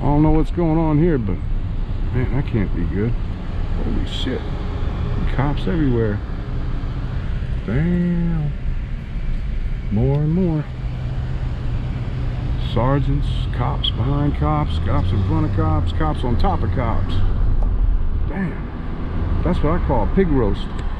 I don't know what's going on here, but man, that can't be good. Holy shit. Cops everywhere. Damn. More and more. Sergeants, cops behind cops, cops in front of cops, cops on top of cops. Damn. That's what I call a pig roast.